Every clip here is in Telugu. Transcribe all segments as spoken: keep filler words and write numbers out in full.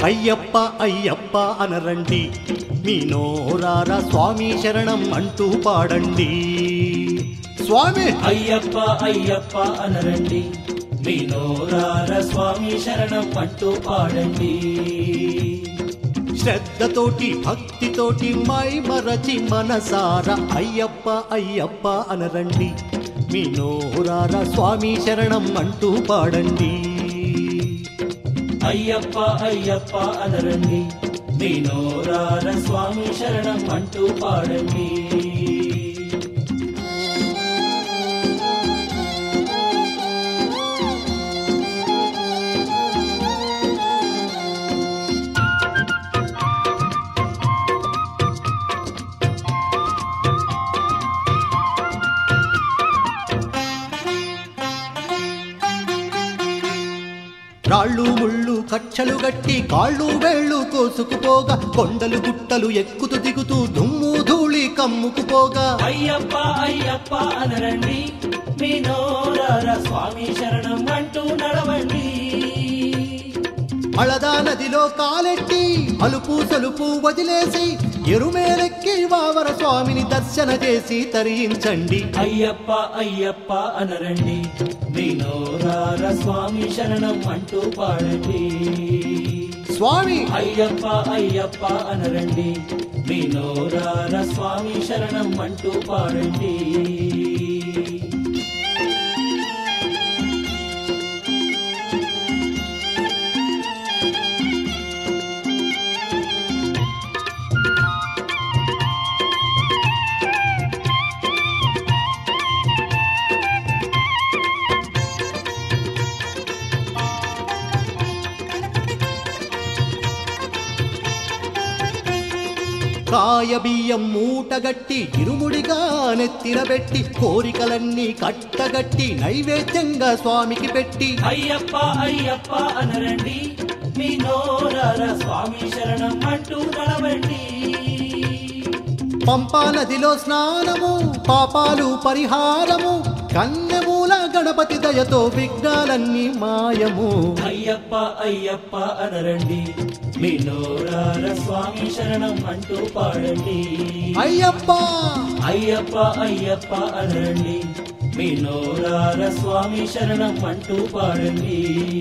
అయ్యప్ప అయ్యప్ప అనరండి, మీ నోరార స్వామి శరణం అంటూ పాడండి. స్వామి అయ్యప్ప అయ్యప్ప అనరండి, మీ నోరార స్వామి శరణం అంటూ పాడండి. శ్రద్ధతోటి భక్తితోటి మై మరచి మనసార అయ్యప్ప అయ్యప్ప అనరండి, మీ నోరార స్వామి శరణం అంటూ పాడండి. అయ్యప్ప అయ్యప్ప అనరండి, మీ నోరార స్వామి శరణం అంటూ పాడండి. రాళ్ళు ముళ్ళు కచ్చలు గట్టి కాళ్ళు వేళ్ళు కోసుకుపోగా, కొండలు గుట్టలు ఎక్కుతూ దిగుతూ దుమ్ము ధూళి కమ్ముకుపోగా, అయ్యప్ప అయ్యప్ప అనరండి, మీ నోరార స్వామి శరణం అంటూ నడవండి. అళదా నదిలో కాలెట్టి అలుపు సలుపు వదిలేసి ఎరుమేలెక్కి వావర స్వామిని దర్శన చేసి తరించండి. అయ్యప్ప అయ్యప్ప అనరండి, మీ నోరార స్వామి శరణం అంటూ పాడండి. స్వామి అయ్యప్ప అయ్యప్ప అనరండి, మీ నోరార స్వామి శరణం అంటూ పాడండి. కాయ బియ్యం మూటగట్టి ఇరుముడిగా నెత్తినబెట్టి, కోరికలన్నీ కట్టగట్టి నైవేద్యంగా స్వామికి పెట్టి, అయ్యప్ప అయ్యప్ప అనరండి, మీ నోరార స్వామి శరణం అంటూ నడవండి. పంపా నదిలో స్నానము పాపాలు పరిహారము, కన్నెమూల గణపతి దయతో విఘ్నాలన్నీ మాయము. అయ్యప్ప అయ్యప్ప అనరండి, మీ నోరార స్వామి శరణం అంటూ పాడండి. అయ్యప్ప అయ్యప్ప అయ్యప్ప అనరండి, మీ నోరార స్వామి శరణం అంటూ పాడండి.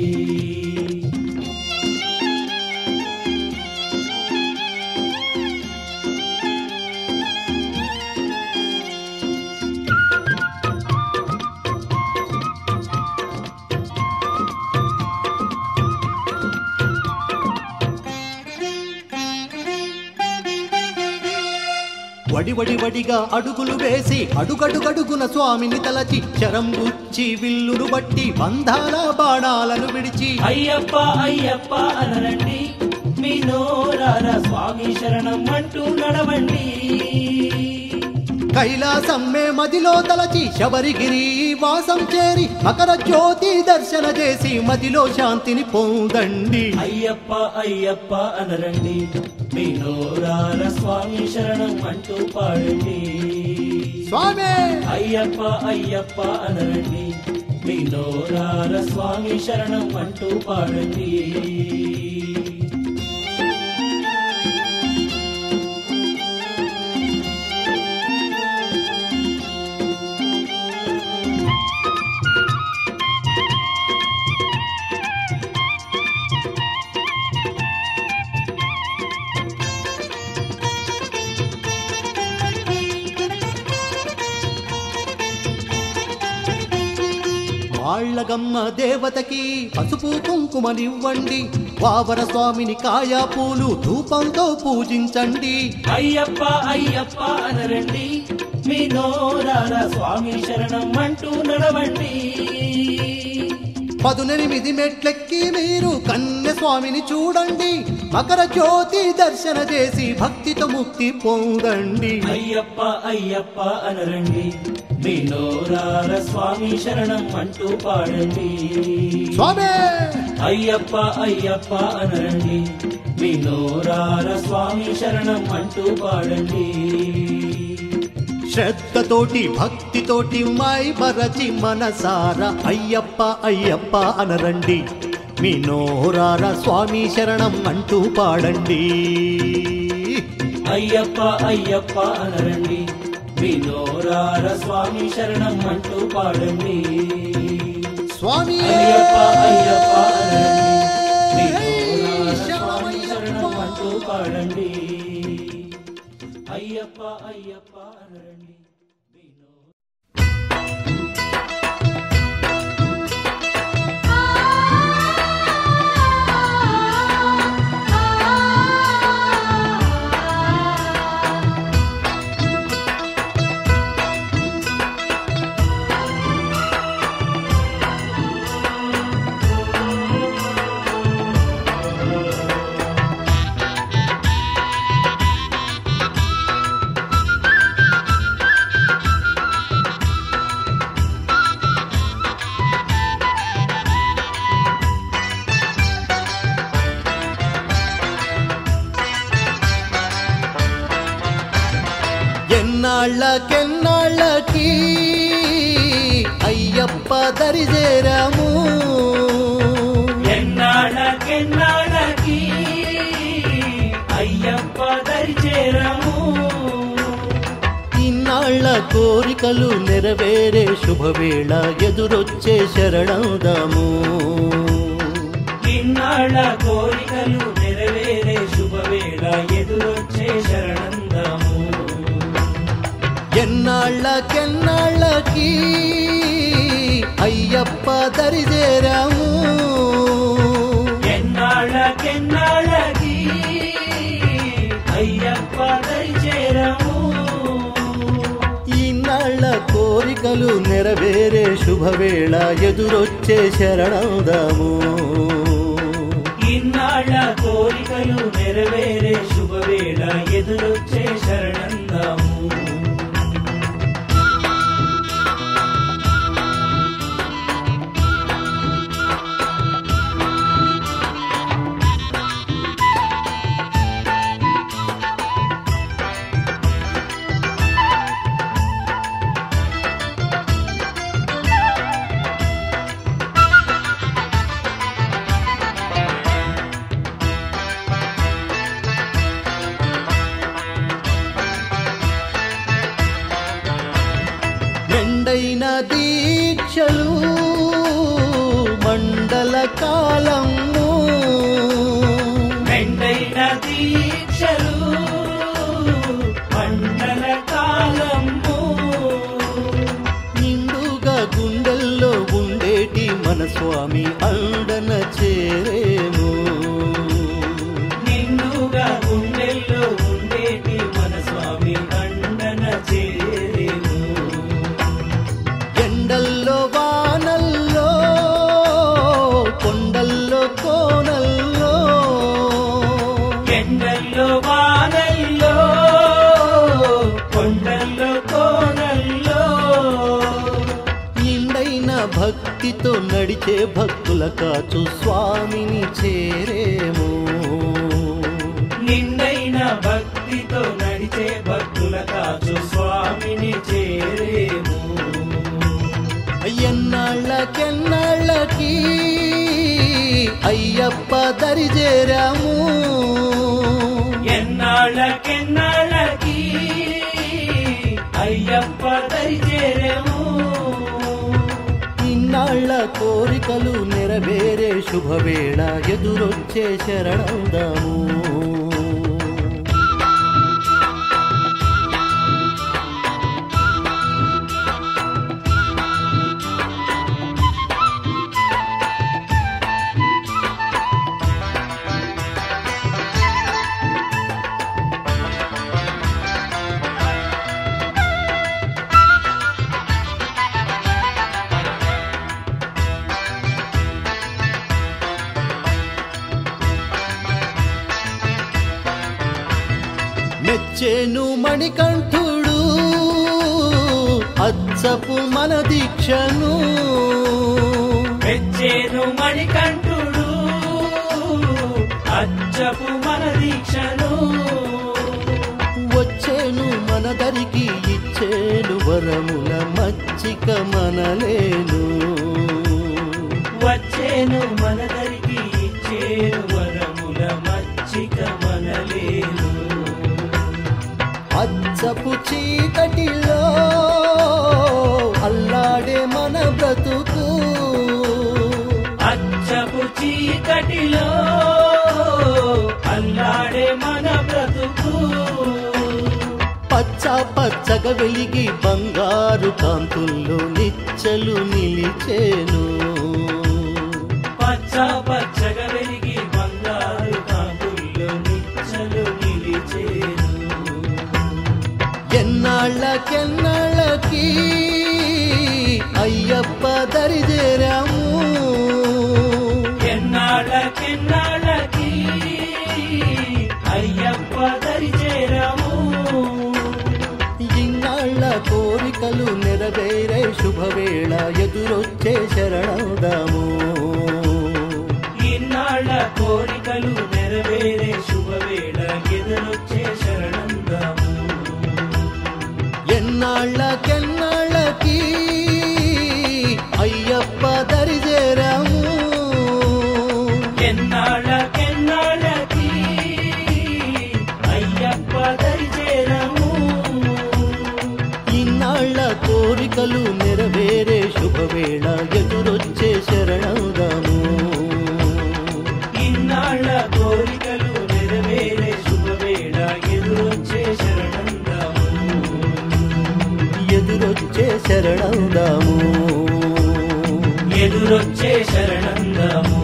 వడి వడి వడిగా అడుగులు వేసి అడుగడుగడుగున స్వామిని తలచి, శరం గుచ్చి విల్లును బట్టి బంధాల బాణాలను విడిచి, అయ్యప్ప అయ్యప్ప అనరండి, మీ నోరార స్వామి శరణం అంటూ నడవండి. కైలాసమ్మే మదిలో తలచి శబరిగిరి వాసం చేరి, మకర జ్యోతి దర్శన చేసి మదిలో శాంతిని పొందండి. అయ్యప్ప అయ్యప్ప అనరండి, మీ నోరార స్వామి శరణం అంటూ పాడండి. స్వామి అయ్యప్ప అయ్యప్ప అనరండి, మీ నోరార స్వామి శరణం అంటూ పాడండి. వాళ్ళగమ్మ దేవతకి పసుపు కుంకుమనివ్వండి, వావర స్వామిని కాయా పూలు ధూపంతో పూజించండి. అయ్యప్ప అయ్యప్ప అనరండి, మీ నోరార స్వామి శరణం అంటూ నడవండి. పదునెనిమిది మెట్లెక్కి మీరు కన్య స్వామిని చూడండి, మకర జ్యోతి దర్శన చేసి భక్తితో ముక్తి పొందండి. అయ్యప్ప అయ్యప్ప అనరండి, మీ నోరార స్వామి శరణం అంటూ పాడండి. స్వామి అయ్యప్ప అయ్యప్ప అనరండి, మీ నోరార స్వామి శరణం అంటూ పాడండి. శ్రద్ధతోటి భక్తితోటి మై మరచి మనసార అయ్యప్ప అయ్యప్ప అనరండి, మీ నోరార స్వామి శరణం అంటూ పాడండి. అయ్యప్ప అయ్యప్ప అనరండి, మీ నోరార స్వామి శరణం అంటూ పాడండి. స్వామి అయ్యప్ప అయ్యప్ప అనరండి, మీ నోరార స్వామి శరణం అంటూ పాడండి. అయ్యప్ప అయ్యప్ప అనరండి. ఎన్నాళ్ళకెన్నాళ్ళకి అయ్యప్ప దరిజేరాము, ఎన్నాళ్ళకెన్నాళ్ళకి అయ్యప్ప దరిచేరాము. ఇన్నాళ్ళ కోరికలు నెరవేరే శుభవేళ ఎదురొచ్చే శరణందాము. ఇన్నాళ్ళ కోరికలు నెరవేరే శుభవేళ ఎదురొచ్చే శరణందాము. ఎన్నాళ్ళకెన్నాళ్ళకి అయ్యప్ప దరిజేరాము, ఎన్నాళ్ళకెన్నాళ్ళకి అయ్యప్ప దరిచేరాము. ఇన్నాళ్ళ కోరికలు నెరవేరే శుభవేళ ఎదురొచ్చే శరణందాము. ఇన్నాళ్ళ కోరికలు నెరవేరే శుభవేళ ఎదురొచ్చే శరణందాము. మెండైన దీక్షలు మండల కాలము, మెండైన దీక్షలు మండల కాలము. నిండుగా గుండెల్లో ఉండేటి మన స్వామి అండన చేరేము, నిండుగా గుండెల్లో ఉండేటి మన స్వామి అండన చేరేము. ఎండల్లో వానల్లో కొండల్లో కోనల్లో, ఎండల్లో వానల్లో కొండల్లో కోనల్లో నిండైన భక్తితో నడిచే భక్తుల కాచు స్వామిని చేరేము. నిండైన భక్తితో నడిచే భక్తుల కాచు స్వామిని చేరేము. ఎన్నాళ్ళకెన్నాళ్ళకి అయ్యప్ప దరిజేరాము, ఎన్నాళ్ళకెన్నాళ్ళకి అయ్యప్ప దరిచేరేము. ఇన్నాళ్ళ కోరికలు నెరవేరే శుభవేళ ఎదురొచ్చే శరణందాము. మెచ్చేను మణికంఠుడు అచ్చపు మన దీక్షను, మెచ్చేను మణికంఠుడు అచ్చపు మన దీక్షను. వచ్చేను మన దరికి ఇచ్చేను వరముల మచ్చిక మనలేను, వచ్చేను మన దరికి చేరు వరముల మచ్చిక మనలేను. అచ్చపు చీకటిలో అల్లాడే మన బ్రతుకు, అచ్చపు చీకటిలో అల్లాడే మన బ్రతుకు. పచ్చ పచ్చగా వెలిగి బంగారు కాంతుల్లో నిచ్చలు నిలిచేను. పచ్చ పచ్చగా వెలిగి బంగారు కాంతుల్లో నిచ్చలు నిలిచేను. ఎన్నాళ్ళకెన్నాళ్ళకి అయ్యప్ప దరిజేరాము, ఎన్నాళ్ళకెన్నాళ్ళకి అయ్యప్ప దరిచేరాము. ఇన్నాళ్ళ కోరికలు నెరవేరే శుభవేళ ఎదురొచ్చే శరణుదాము. ఇన్నాళ్ళ కోరికలు నెరవేరే శుభవేళ ఎదురొచ్చే శరణందాము. ఎన్నాళ్ళకెన్నాళ్ళకి అయ్యప్ప దరిజేరాము, ఎన్నాళ్ళకెన్నాళ్ళకి అయ్యప్ప దరిచేరాము. ఇన్నాళ్ళ కోరికలు నెరవేరే శుభవేళ ఎదురొచ్చే శరణుదాము. ఇన్నాళ్ళ కోరికలు నెరవేరే శుభవేళ ఎదురొచ్చే శరణందాము. ఎదురొచ్చే శరణుదాము. ఎదురొచ్చే శరణందాము.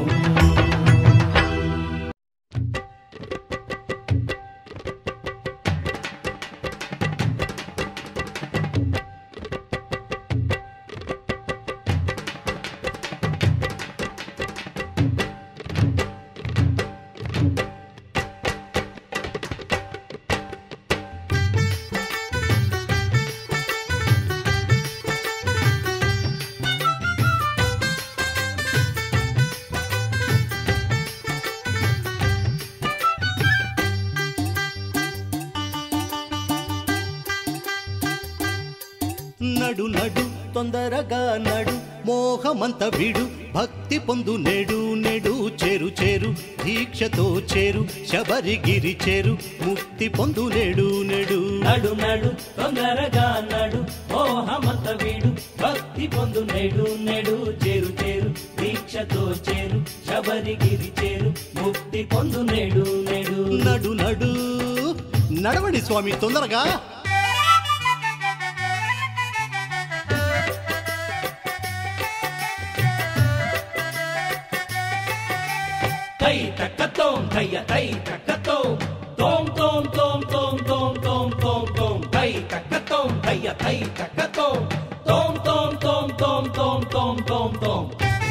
నడు నడు తొందరగా నడు మోహమంత విడు, భక్తి పొందు నేడు నేడు చేరు చేరు దీక్షతో చేరు శబరిగిరి చేరు ముక్తి పొందు నేడు నేడు. నడు నడు తొందరగా నడు మోహమంత వీడు, భక్తి పొందు నేడు నేడు చేరు చేరు దీక్షతో చేరు శబరిగిరి చేరు ముక్తి పొందు నేడు నేడు. నడు నడు నడవండి స్వామి తొందరగా. తై తక్కతోం తయ్య తై తక్కతోం తోం తోం తోం తోం తోం తోం తోం తోం తై తక్కతోం తయ్య తై తక్కతోం తోం తోం తోం తోం తోం తోం తోం తోం.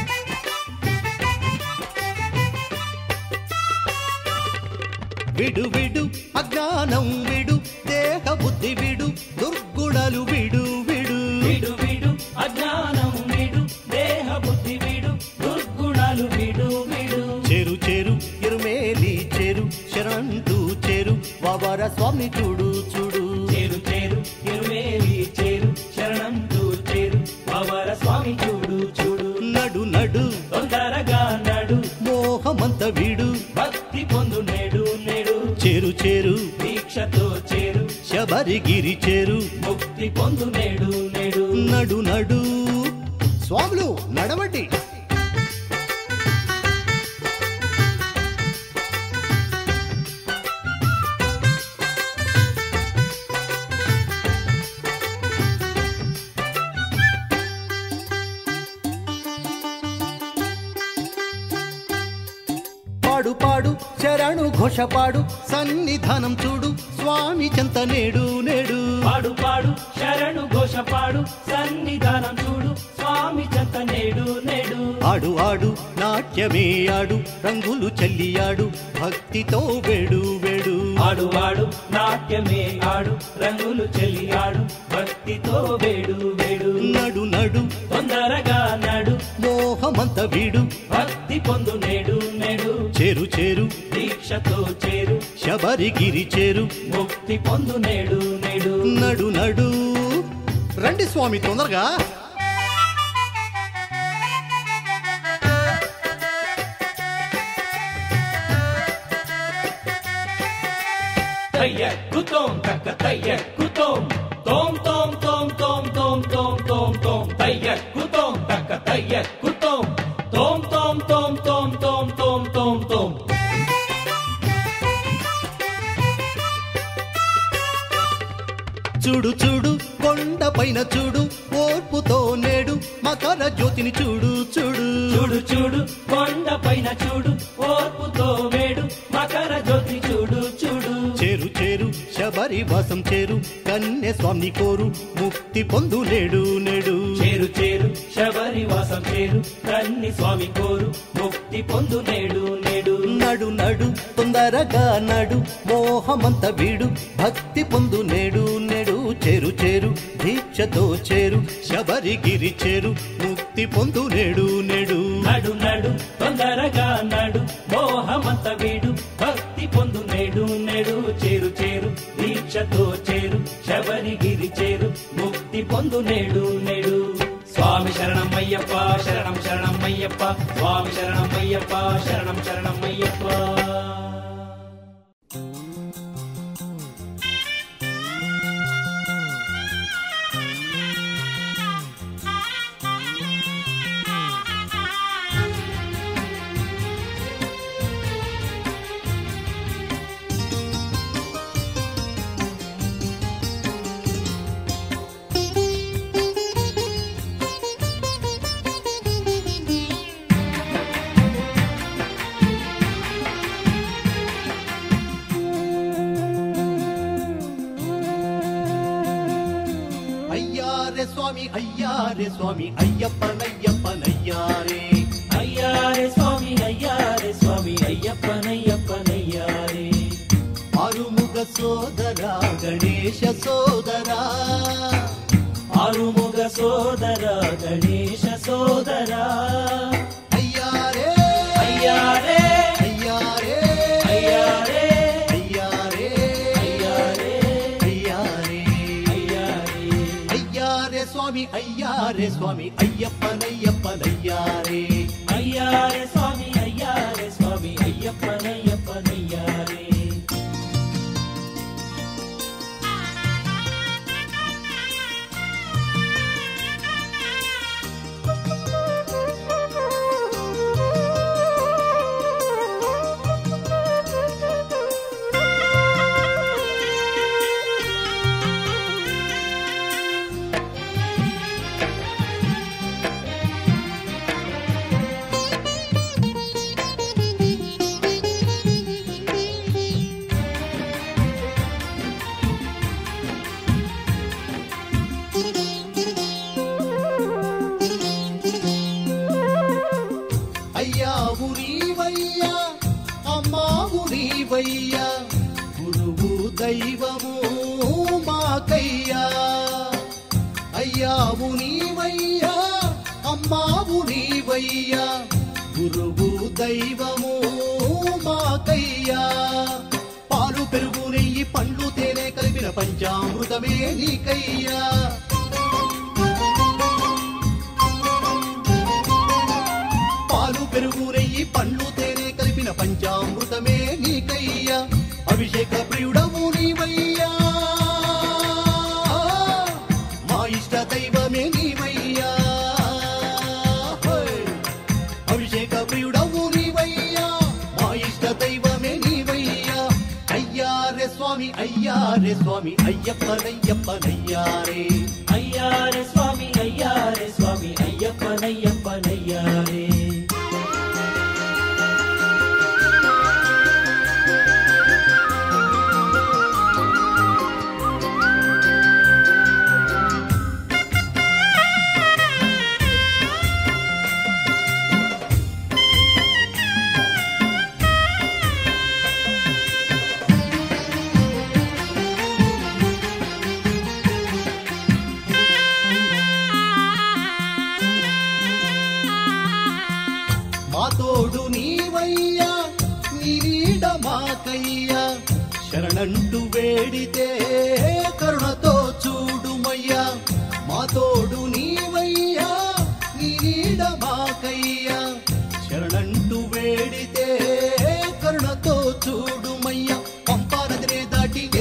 విడు విడు అజ్ఞానం విడు, దేహ బుద్ధి విడు, దుర్గుణాలు విడు విడు. విడు విడు అజ్ఞానం విడు, దేహ బుద్ధి విడు, దుర్గుణాలు విడు విడు. చేరు చేరు ఇరుమేలి చేరు శరణంటూ చేరు వావర స్వామి చూడు చూడు. చేరు చేరు ఇరువేలి చేరు శరణంటూ చేరు వావర స్వామి చూడు చూడు. నడు నడు తొందరగా నడు మోహమంత విడు, భక్తి పొందు నేడు నేడు చేరు చేరు దీక్షతో చేరు శబరిగిరి చేరు ముక్తి పొందు నేడు నేడు. నడు నడు స్వాములు నడవండి. పాడు పాడు శరణు ఘోషపాడు సన్నిధానం చూడు స్వామి చెంత నేడు నేడు. పాడు పాడు శరణు ఘోష పాడు సన్నిధానం చూడు స్వామి చెంత నేడు నేడు. ఆడు ఆడు నాట్యమే ఆడు రంగులు చల్లియాడు భక్తితో వేడు వేడు. ఆడు ఆడు నాట్యమే ఆడు రంగులు చెల్లి ఆడు భక్తితో వేడు వేడు. నడు నడు తొందరగా నడు మోహమంత వీడు, భక్తి పొందు నేడు నేడు చేరు చేరు దీక్షతో చేరు శబరిగిరి చేరు ముక్తి పొందు నేడు నేడు. నడు నడు రండి స్వామి తొందరగా. తయ్యక్కుతోం తక్క తయ్యక్కుతోం తోం తోం తోం తోం తోం తోం తోం తోం తయ్యక్కుతోం తక్క తయ్యక్కుతోం తోం తోం తోం తోం తోం తోం తోం తోం. చూడు చూడు కొండ పైన చూడు ఓర్పుతో నేడు మకర జ్యోతిని చూడు చూడు చూడు చూడు కొండ పైన చూడు ఓర్పుతో వేడు మకర జ్యోతి చూడు చూడు. చేరు చేరు శబరి వాసం చేరు కన్య స్వామి కోరు ముక్తి పొందు నేడు నేడు. చేరు చేరు శబరి వాసం చేరు కన్ని స్వామి కోరు ముక్తి పొందు నేడు నేడు. నడు నడు తొందరగా నడు మోహమంత వీడు భక్తి పొందు నేడు నేడు. చేరు చేరు దీక్షతో చేరు శబరిగిరి చేరు ముక్తి పొందు నేడు నేడు. నడు నడు తొందరగా నడు మోహమంత వీడు భక్తి పొందు నేడు నేడు. చేరు చేరు దీక్షతో చేరు శబరిగిరి చేరు ముక్తి పొందు నేడు నేడు. స్వామి శరణం అయ్యప్ప శరణం శరణం అయ్యప్ప స్వామి శరణం అయ్యప్ప శరణం శరణం అయ్యప్ప. స్వామి అయ్యారే స్వామి అయ్యప్పనయ్యప్పనయ్యారే అయ్యారే స్వామి అయ్యారే స్వామి అయ్యప్పనయ్యప్పనయ్యారే. ఆరుముగ సోదరా గణేశ సోదరా ఆరుముగ సోదరా గణేశ సోదరా అయ్యారే అయ్యారే అయ్యారే అయ్యారే అయ్యారే అయ్యారే అయ్యారే అయ్యారే స్వామి అయ్యారే స్వామి అయ్యప్పనయ్యప్పనయ్యారే అయ్యారే స్వామి అయ్యారే స్వామి అయ్యప్పనయ్యప్పనయ్యారే. అయ్యావురీవయ్యా అమ్మావురీవయ్యా గురువు దైవము మాకయ్యా. అయ్యావురీవయ్యా అమ్మావురీవయ్యా గురువు దైవము మాకయ్యా. పాలు పెరుగు నెయ్యి పండ్లు తేనె కలిపిన పంచామృతమే నీకయ్యా. పాలు పెరుగు నెయ్యి పండ్లు తేనె కలిపిన పంచామృతమే నీకయ్యా. అభిషేక ప్రియుడవు నీవయ్యా మా ఇష్ట దైవమే నీవయ్యా. అభిషేక ప్రియుడవు నీవయ్యా మా ఇష్ట దైవమే నీవయ్యా. అయ్యారే స్వామి అయ్యారే స్వామి అయ్యప్పనయ్యప్పనయ్యారే అయ్యారే స్వామి అయ్యారే స్వామి అయ్యప్పనయ్యప్పనయ్యారే. మా తోడు నీవయ్యా నీ నీడ మాకయ్యా. శరణంటూ వేడితే కరుణతో చూడుమయ్యా. మా తోడు నీవయ్యా నీ నీడ మాకయ్యా. శరణంటూ వేడితే కరుణతో చూడుమయ్యా. పంపా నదినే దాటి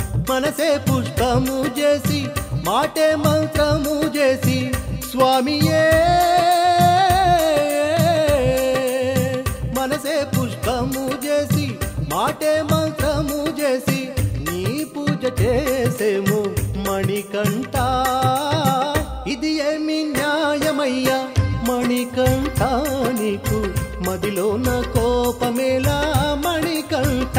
మనసే పుష్పము చేసి మాటే మంత్రము చేసి స్వామియే మనసే పుష్పము చేసి మాటే మంత్రము చేసి నీ పూజ చేసేము మణికంఠ ఇది ఏమి న్యాయమయ్యా మణికంఠ నీకు మదిలో నా కోపమేలా మణికంఠ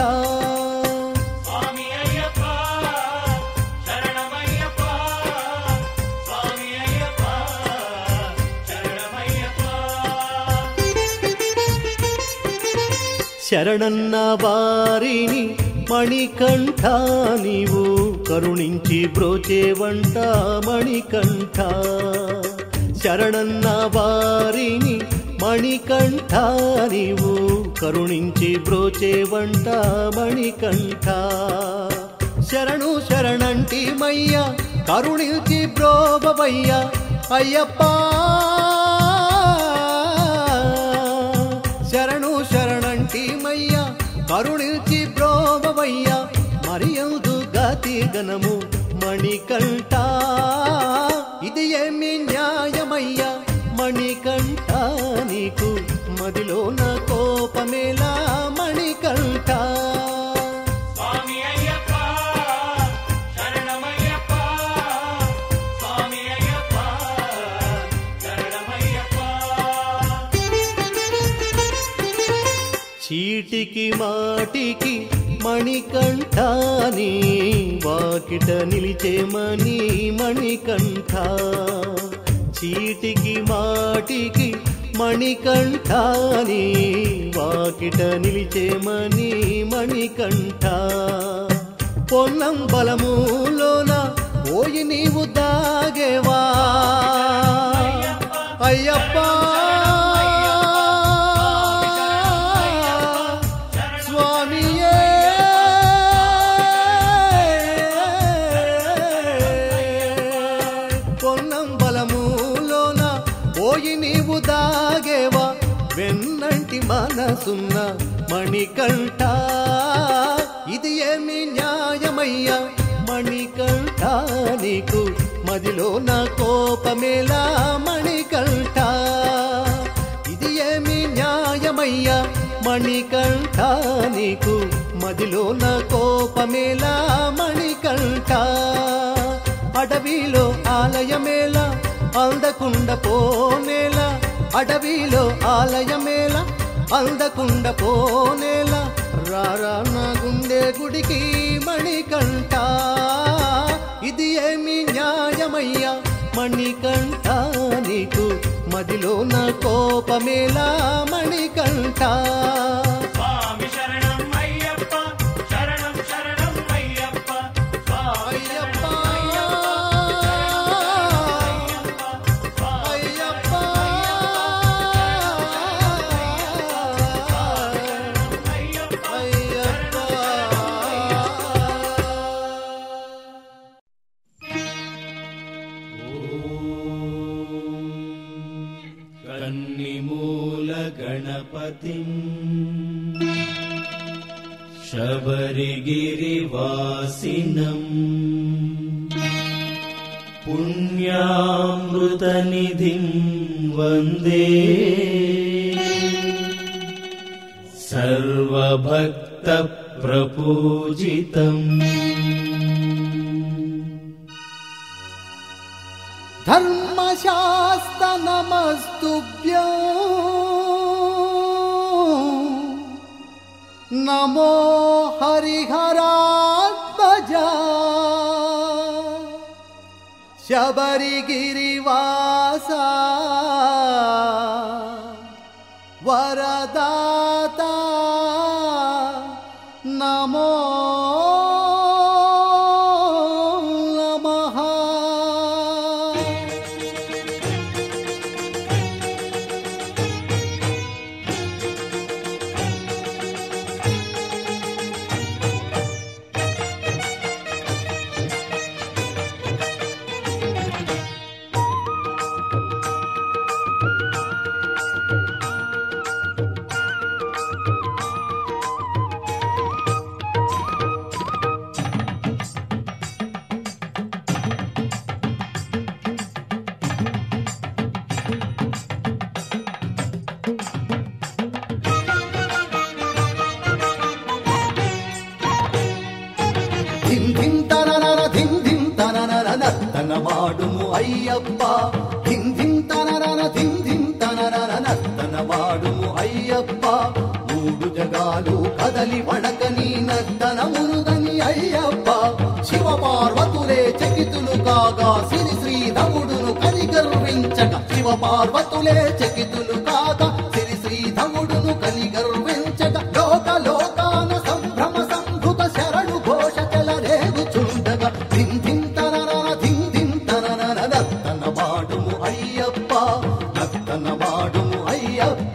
శరణన్న వారిని మణికంఠ నీవు కరుణించి బ్రోచేవంట మణికంఠ శరణన్న వారిని మణికంఠ నీవు కరుణించి బ్రోచేవంట మణికంఠ శరణు శరణంటి మయ్య కరుణించి బ్రోవయ్య అయ్యప్ప శరణు శరణంటి మయ్య కరుణించి బ్రోవయ్య మరియుదు గతి గణము మణికంఠ ఇది ఏమి న్యాయమయ్యా మణికంఠ నీకు మదిలో నా కోపమేలా మణికంఠ చీటికి మాటికి మణికంఠ నీ వాకిట నిలిచేమని మణికంఠ చీటికి మాటికి మణికంఠ నీ వాకిట నిలిచేమని మణికంఠ పొన్నం బలములోన ఓయి నీవు దాగేవా అయ్యప్ప నీవు దాగేవా వెన్నంటి మనసున్న మణికంఠ ఇది ఏమి న్యాయమయ్యా మణికంఠ నీకు మదిలో నా కోపమేలా మణికంఠ ఇది ఏమి న్యాయమయ్యా మణికంఠ నీకు మదిలో నా కోపమేలా మణికంఠ అడవిలో ఆలయమేలా అందకుండ పోనేల అడవిలో ఆలయమేల అందకుండ పోనేల రారా నా గుండె గుడికి మణికంఠ ఇది ఏమి న్యాయమయ్యా మణికంఠ నీకు మదిలో నా కోపమేలా మణికంఠ శబరిగిరివాసినం పుణ్యామృతనిధిం వందే సర్వభక్త ప్రపూజితం ధర్మశాస్త్ర నమస్తుభ్యం నమో హరిహరాత్మజా శబరిగిరివాసా వరదాతా నమో నమః అయ్యప్ప ధిం ధిం తనరన ధిం ధిం తనరన నర్తనమాడుము అయ్యప్ప మూడు జగాలు కదలి వడకని నర్తనమునుదని అయ్యప్ప శివ పార్వతులే చకితులు కాగా సిరి శ్రీధముడును కనిగర్వించగా శివ పార్వతులే చకితులు కాగా సిరి శ్రీధముడును కనిగర్వించగా లోక లోకాన సంభ్రమ సంభృత శరణు ఘోష చెలరేగుచుండగా ధిం ధిం తనరన ధిం ధిం తనరన నర్తనమాడుము అయ్యప్ప నర్తనమాడుము అయ్యప్ప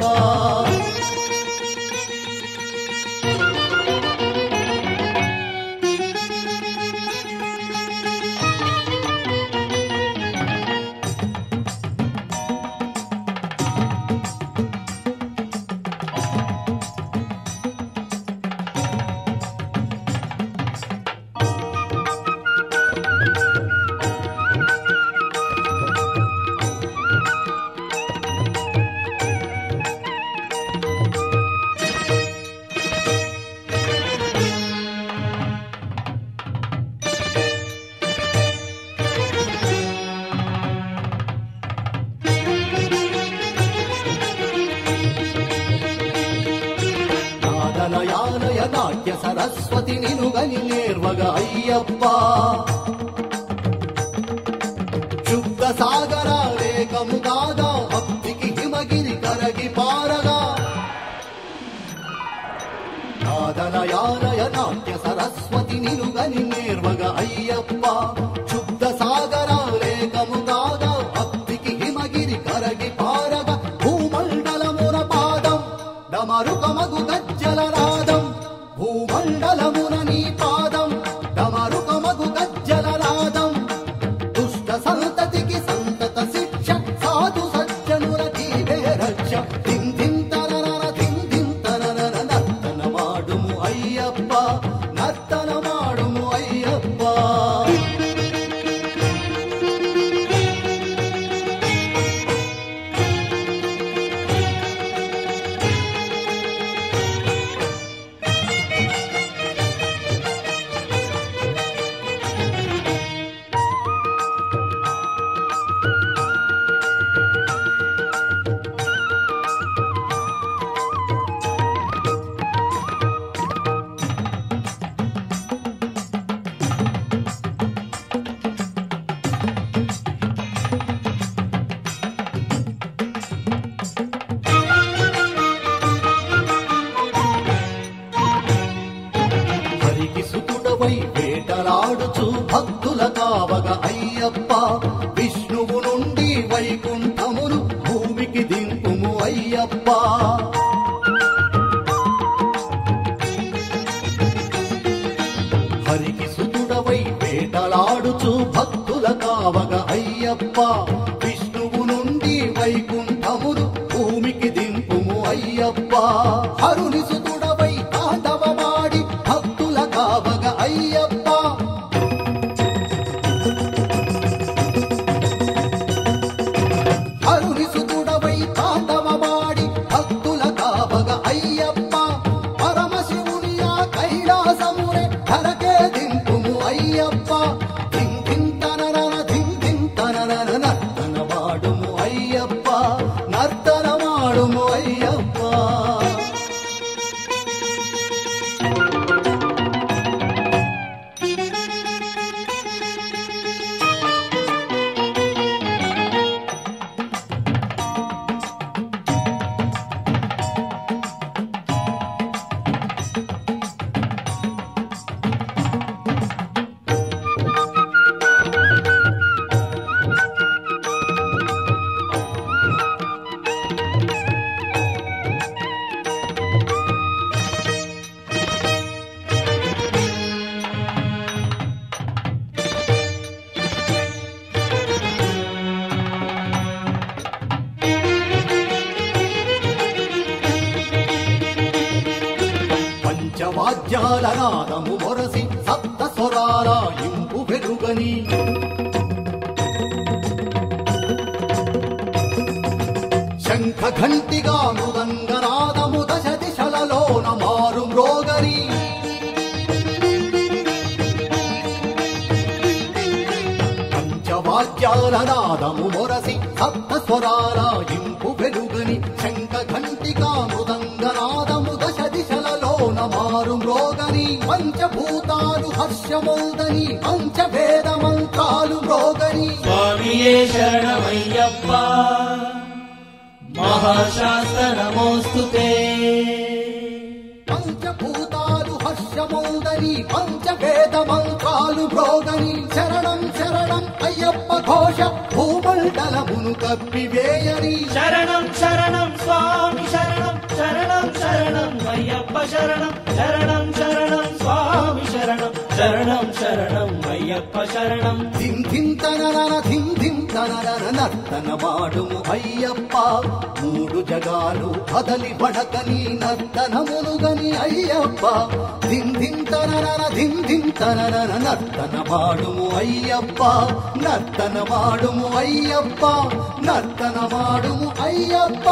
యానయ నాట్య సరస్వతి నినుగని నేర్వగ అయ్యప్ప శుద్ధ సాగర రేఖము కాగా భక్తికి హిమగిరి కరగి పారగా యానయ నాట్య సరస్వతి నినుగని నేర్వగ అయ్యప్ప శుద్ధ సాగర రేఖము కాగా భక్తికి హిమగిరి కరగి పారగా భూమండలమున పాదం డమరుకమగు గజ్జల రాదం భూమండలమున నీ పాదం డమరుకమగు గజ్జల రాదం దుష్ట సంతతికి సంతత శిక్ష సాధు సజ్జనుల జీవే రక్ష ధిం ధిం తనరన ధిం ధిం తనరన నర్తనమాడుము అయ్యప్ప నర్తనమాడుము అయ్యప్ప వేటలాడుచు భక్తుల కావగ అయ్యప్ప విష్ణువు నుండి వైకుంఠమును భూమికి దింపుము అయ్యప్ప హరికి సుతుడవై వేటలాడుచు భక్తుల కావగ అయ్యప్ప విష్ణువు నుండి వైకుంఠమును భూమికి దింపుము అయ్యప్ప హరుని సుతుడవై తాండవమాడి భక్తుల కావగ అయ్యప్ప హరుని సుతుడవై తాండవమాడి భక్తుల కావగ అయ్యప్ప పరమశివుని ఆ కైలాసమునే ధరకే దింపుము అయ్యప్ప ధిం ధిం తనరన ధిం ధిం తనరన నర్తనమాడుము అయ్యప్ప నర్తనమాడుము అయ్యప్ప పంచవాద్యాల నాదము మొరసి సప్త స్వరాల ఇంపు వెలుగని శంఖ ఘంటిగా మృదంగనాదము దశ దిశలలోన మారు మ్రోగరి పంచవా వాద్యాల నాదము మొరసి సప్త స్వరాల ఇంపు వెలుగని శంఖ ఘంటికా మృదంగ నాదము దశ దిశలలోన మారు మ్రోగని పంచభూతాలు హర్షమోదని పంచభేద మంత్రాలు మ్రోగని స్వామియే శరణమయ్యప్ప మహాశాస్త్ర నమోస్తుతే పంచభూతాలు హర్షమోదని పంచభేద మంత్రాలు మ్రోగని శరణం శరణం అయ్యప్ప ఘోష భూమండలమును కప్పివేయని శరణం శరణం స్వామి శరణం శరణం శరణం అయ్యప్ప శరణం శరణం శరణం స్వామి శరణం శరణం శరణం అయ్యప్ప శరణం ధిం ధిం తననన ధిం ధిం తననన నర్తన వాడుము అయ్యప్ప మూడు జగాలు కదలి బడకని నర్తనములుగని అయ్యప్ప ధిం ధిం తననన ధిం ధిం తననన నర్తన వాడుము అయ్యప్ప నర్తన వాడుము అయ్యప్ప నర్తన వాడుము అయ్యప్ప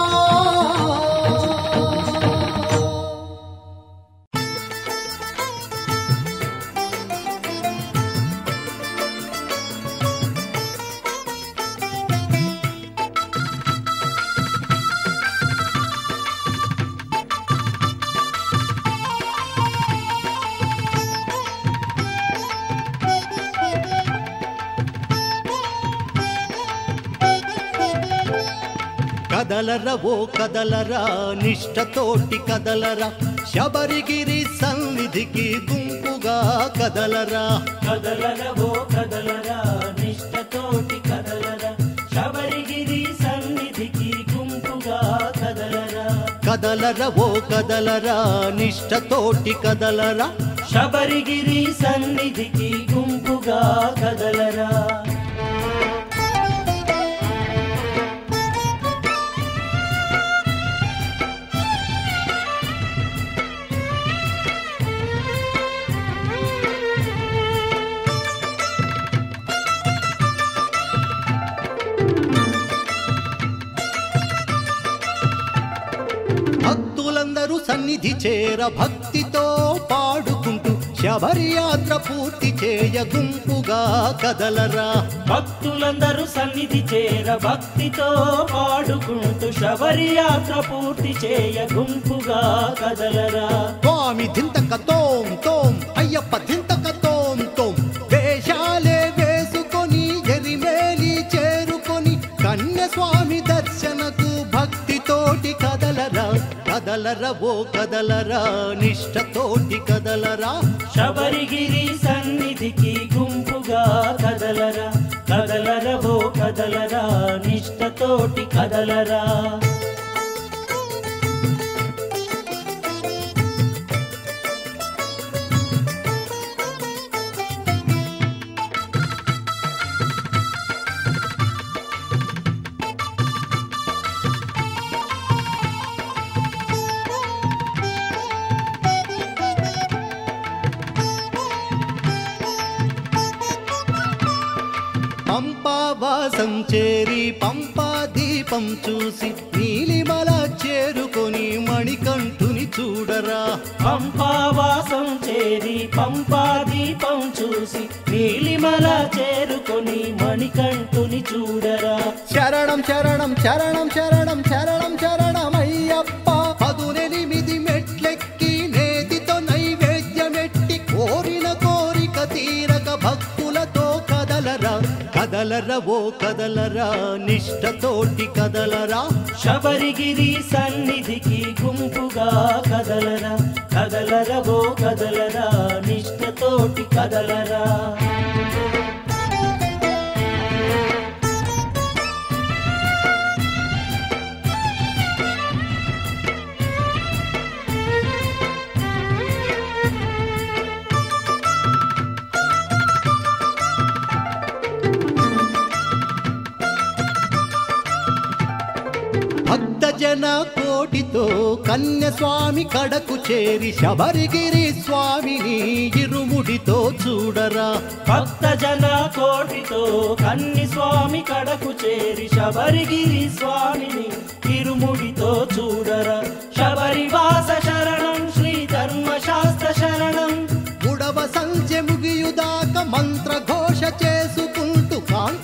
కదలర ఓ కదలరా నిష్టతోటి కదలరా శబరిగిరి సన్నిధికి గుంపుగా కదలరా కదలర ఓ కదలరా నిష్టతోటి కదలరా శబరిగిరి సన్నిధికి గుంపుగా కదలరా కదలర ఓ కదలరా నిష్టతోటి కదలరా శబరిగిరి సన్నిధికి గుంపుగా కదలరా భక్తులందరూ సన్నిధి చేర భక్తితో పాడుకుంటూ శబరి యాత్ర పూర్తి చేయ గుంపుగా కదలరా భక్తులందరూ సన్నిధి చేర భక్తితో పాడుకుంటూ శబరి యాత్ర పూర్తి చేయ గుంపుగా కదలరా స్వామి ధింతక తోం తోం అయ్యప్ప ధింతక తోం తోం వేషాలే వేసుకొని ఎరిమేలి చేరుకొని కన్య స్వామి దర్శనకు భక్తితోటి కదలరా కదలరా ఓ కదలరా నిష్టతోటి కదలరా శబరిగిరి సన్నిధికి గుంపుగా కదలరా కదలరా ఓ కదలరా నిష్టతోటి కదలరా పంపావాసం చేరి పంపా దీపం చూసి నీలిమల చేరుకొని మణికంఠుని చూడరా పంపావాసం చేరి పంపా దీపం చూసి నీలిమల చేరుకొని మణికంఠుని చూడరా శరణం శరణం శరణం శరణం శరణం శరణం అయ్యప్ప పదునెనిమిది మెట్లెక్కి నేతితో నైవేద్యమెట్టి కోరిన కోరిక తీరక భక్తులతో కదలరా కదలరా ఓ కదలరా నిష్టతోటి కదలరా శబరిగిరి సన్నిధికి గుంపుగా కదలరా కదలరా ఓ కదలరా నిష్టతోటి కదలరా భక్తజన కోటితో కన్యస్వామి కడకు చేరి శబరిగిరి స్వామిని ఇరుముడితో చూడరా భక్తజన కోటితో కన్ని స్వామి కడకు చేరి శబరిగిరి స్వామిని ఇరుముడితో చూడరా శబరివాస శరణం శ్రీ ధర్మశాస్త్ర శరణం ఉడవ సంధ్య ముగియుదాక మంత్ర ఘోష చేసుకుంటూ కాంతి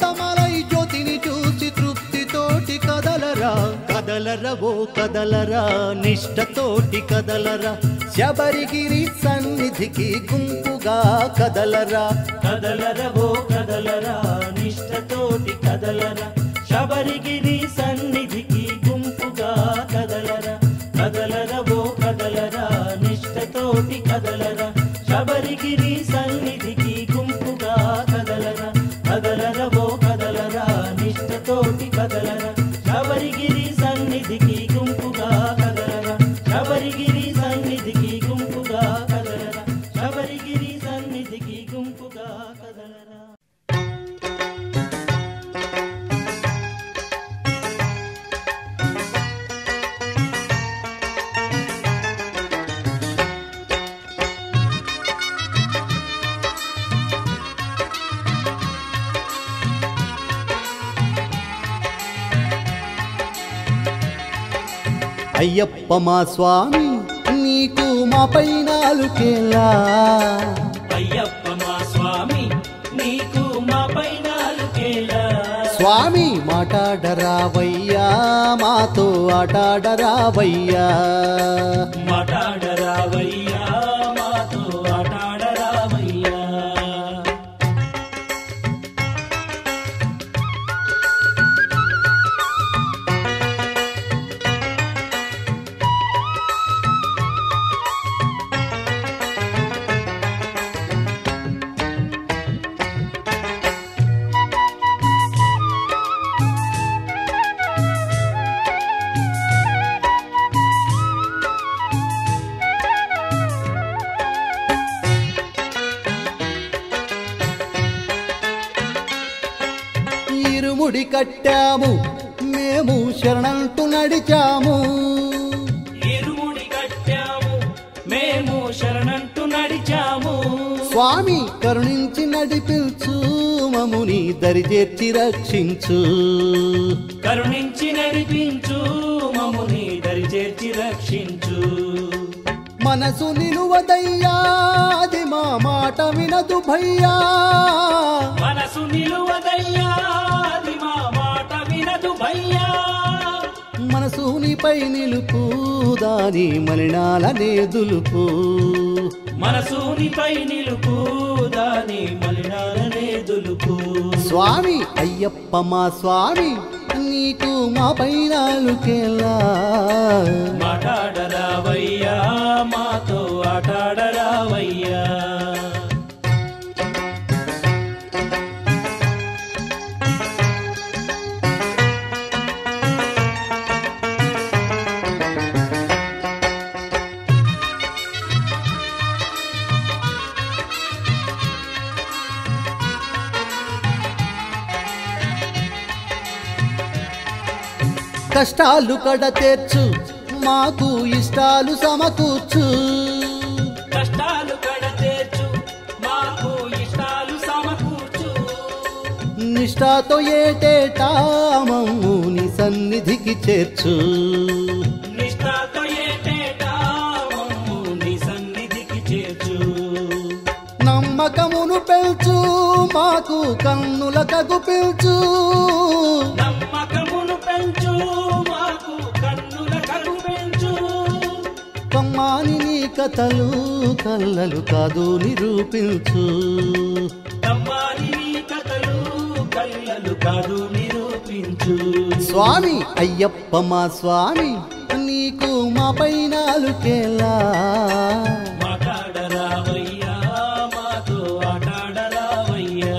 కదలరవో కదలరా నిష్టతోటి కదలరా శబరిగిరి సన్నిధికి గుంపుగా కదలరా కదలరవో కదలరా నిష్టతోటి కదలరా శబరిగిరి సన్నిధికి గుంపుగా కదలరా కదలరవో కదలరా నిష్టతోటి కదలరా శబరిగిరి సన్నిధికి గుంపుగా కదలరా కదలరవో కదలరా నిష్టతోటి కదలరా శబరిగిరి సన్నిధికి గుంపుగా కదలరా శబరిగిరి సన్నిధికి గుంపుగా కదలరా శబరిగిరి సన్నిధికి గుంపుగా కదలరా అయ్యప్ప మా స్వామి నీకు మా పైనాలుకేలా అయ్యప్ప మా స్వామి నీకు మా పైనాలుకేలా స్వామి మాటాడరావయ్యా మాతో ఆటాడరావయ్యా మాటాడరావయ్యా మాతో ఆటాడరావయ్యా ఇరుముడి కట్టాము మేము శరణంటూ నడిచాము ఇరుముడి కట్టాము మేము శరణంటూ నడిచాము స్వామి కరుణించి నడిపించు మముని దరిచేర్చి రక్షించు కరుణించి నడిపించు మమ్ముని దరిచేర్చి రక్షించు మనసు నిలువదయ్యా అది మా మాట వినదు భయ్యా మనసు నిలువదయ్యా అది మా మాట వినదు భయ్యా మనసునిపై నిలుపు దాని మలినాలనే దులుపు మనసునిపై నిలుపు దాని మలినాలనే దులుపు స్వామి అయ్యప్ప మా స్వామి నీకు మా పైనాలుకేలా మాటాడరావయ్యా మాతో ఆటాడరావయ్యా కష్టాలు కడ తెచ్చు మాకు ఇష్టాలు సమకూర్చు కష్టాలు కడతేర్చు మాకు ఇష్టాలు సమకూర్చు నిష్ఠాతో ఏటేటా మమ్ము నీ సన్నిధికి చేర్చు నిష్ఠాతో ఏటేటా మమ్ము నీ సన్నిధికి చేర్చు నమ్మకమును పెంచు మాకు కన్నుల కగు పిల్చు నమ్మకమును పెంచు మాకు కన్నుల కగు పెంచు కమ్మాని నీ కథలు కల్లలు కాదు నిరూపించు కమ్మాని నీ కథలు కళ్ళలు కాదు నిరూపించు స్వామి అయ్యప్ప మా స్వామి నీకు మా పైనాలుకేలా మాటాడరావయ్యా మాతో ఆటాడరావయ్యా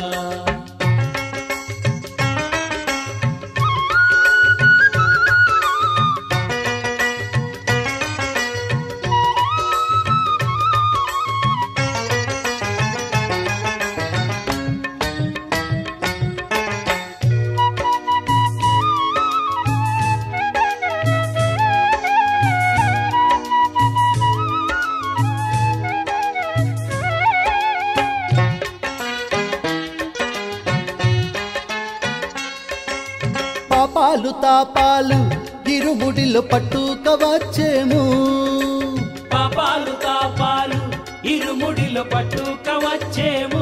పాపాలు తాపాలు ఇరుముడిలో పట్టుకవచ్చేము పాపాలు తాపాలు ఇరుముడిలో పట్టుకవచ్చేము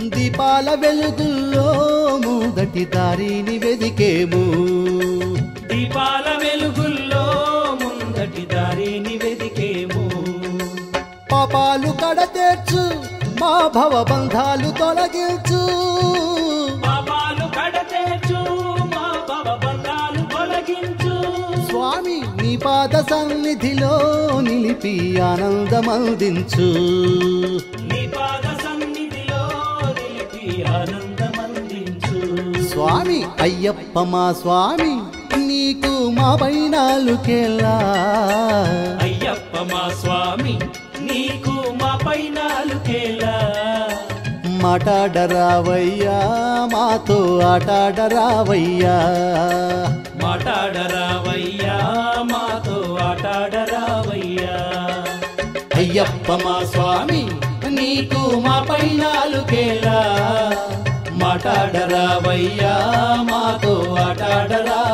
దీపాల వెలుగుల్లో మొదటి దారిని వెదికేము దీపాల వెలుగుల్లో ముందటి దారిని వెదికేము. పాపాలు కడతేర్చు మా భవబంధాలు తొలగించు. పాపాలు కడతేర్చు మా భవబంధాలు తొలగించు. స్వామి నీ పాద సన్నిధిలో నిలిపి ఆనందమందించు. నీ పాద సన్నిధిలో నిలిపి ఆనందమందించు. స్వామి అయ్యప్ప మా స్వామి నీకు మా పైనాలుకేలా. అయ్యప్ప మా స్వామి నీకు మా పైనాలుకేలా. మాటాడరావయ్యా మాతో ఆటాడరావయ్యా. మాటాడరావయ్యా మాతో ఆటాడరావయ్యా. అయ్యప్ప మా స్వామి నీకు మా పైనాలుకేలా. మాటాడరావయ్యా మాతో ఆటాడరా